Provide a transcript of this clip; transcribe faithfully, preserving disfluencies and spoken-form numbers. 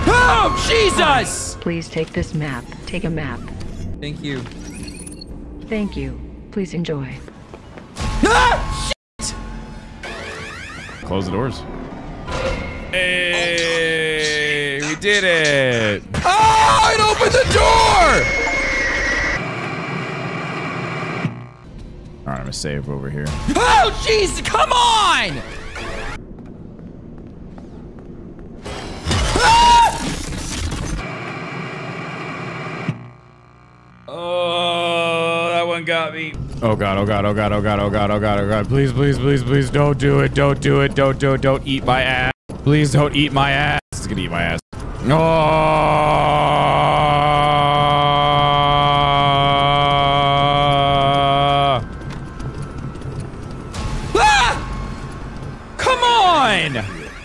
Oh, Jesus! Please take this map. Take a map. Thank you. Thank you. Please enjoy. Ah, shit! Close the doors. Hey, we did it. Oh, it opened the door! All right, I'm gonna save over here. Oh, jeez, come on! Ah! Oh, that one got me. Oh god, oh god, oh god, oh god, oh god, oh god, oh god. Please, please, please, please don't do it. Don't do it. Don't do it. Don't eat my ass. Please don't eat my ass. It's gonna eat my ass. Oh!